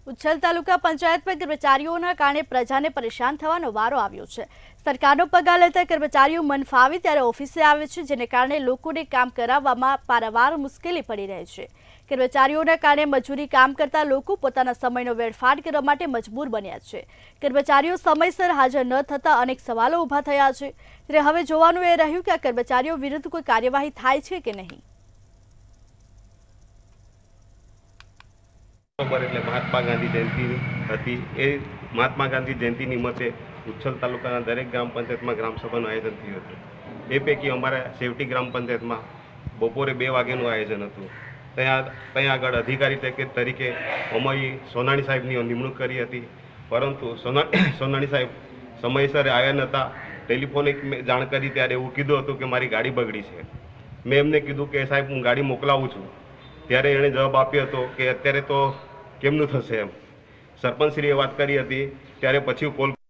ઉચ્છલ તાલુકા પંચાયતમાં કર્મચારીઓના કારણે પ્રજાને પરેશાન થવાનો વારો આવ્યો છે। સરકારનો પગાર લેતા કર્મચારીઓ મન ફાવે ત્યારે ઓફિસે આવે છે, જેને કારણે લોકોને કામ કરાવવામાં પારાવાર મુશ્કેલી પડી રહી છે। કર્મચારીઓના કારણે મજૂરી કામ કરતા લોકો પોતાના સમયનો વેડફાટ કરવા માટે મજબૂર બન્યા છે। કર્મચારીઓ સમયસર હાજર ન થતા અનેક સવાલો ઊભા થયા છે, ત્યારે હવે જોવાનું એ રહ્યું કે આ કર્મચારીઓ વિરુદ્ધ કોઈ કાર્યવાહી થાય છે કે નહીં। એટલે મહાત્મા ગાંધી જયંતિ હતી। એ મહાત્મા ગાંધી જયંતિ નિમિત્તે ઉચ્છલ તાલુકાના દરેક ગ્રામ પંચાયતમાં ગ્રામસભાનું આયોજન થયું હતું। એ પૈકી અમારા સેવટી ગ્રામ પંચાયતમાં બપોરે 2 વાગ્યાનું આયોજન હતું। ત્યાં આગળ અધિકારી તરીકે અમારી સોનાણી સાહેબની નિમણૂક કરી હતી, પરંતુ સોનાણી સાહેબ સમયસર આવ્યા નહોતા। ટેલિફોનિક જાણ કરી ત્યારે એવું કીધું હતું કે મારી ગાડી બગડી છે। મેં એમને કીધું કે સાહેબ હું ગાડી મોકલાવું છું, ત્યારે એણે જવાબ આપ્યો હતો કે અત્યારે તો કેમનું થશે એમ। સરપંચશ્રીએ વાત કરી હતી, ત્યારે પછી કોલ